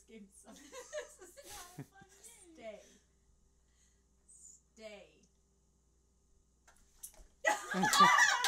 game sucks. This is not a fun game. Stay. Stay.